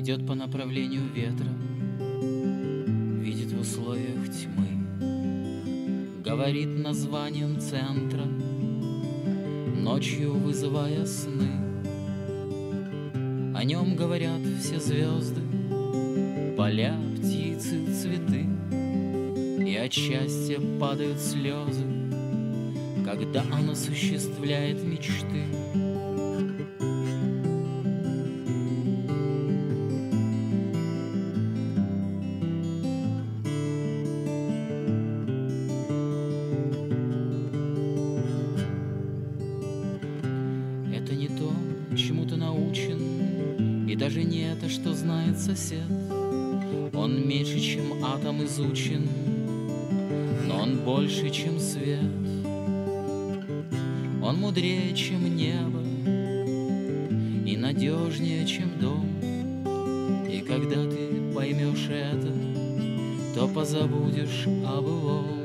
Идет по направлению ветра, видит в условиях тьмы, говорит названием центра, ночью вызывая сны. О нем говорят все звезды, поля, птицы, цветы, и от счастья падают слезы, когда он осуществляет мечты. Это не то, чему ты научен, и даже не это, что знает сосед. Он меньше, чем атом изучен, но он больше, чем свет. Он мудрее, чем небо, и надежнее, чем дом. И когда ты поймешь это, то позабудешь о былом.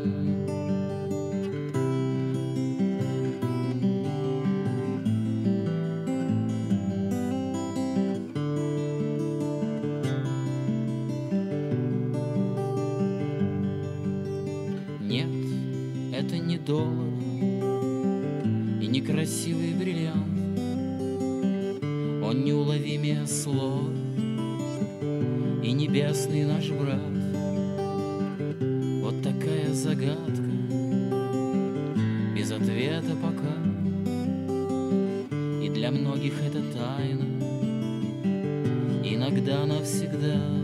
Нет, это не доллар и не красивый бриллиант. Он неуловимее слова и небесный наш брат. Вот такая загадка, без ответа пока. И для многих это тайна, иногда навсегда.